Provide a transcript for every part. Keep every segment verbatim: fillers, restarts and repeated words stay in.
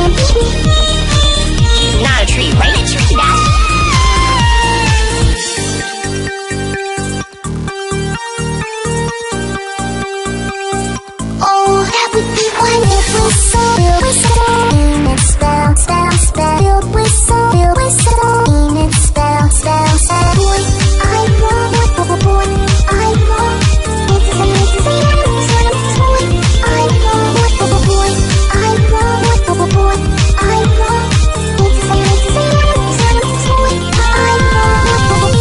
can't beat me. Not a tree, right? It's tree that. Oh, that would be wonderful. So filled with soul in its spell, spell, spell. Filled with soul, filled with soul in its spell, spell, spell. Boy, I want, boy, boy, I want. It's a, it's a, it's a, it's a boy. I want, boy, boy, I want, boy, boy, I want. It's a, it's a, it's a, it's a boy. I want.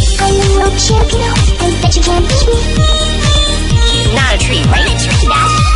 Not a tree, right? It's tree that.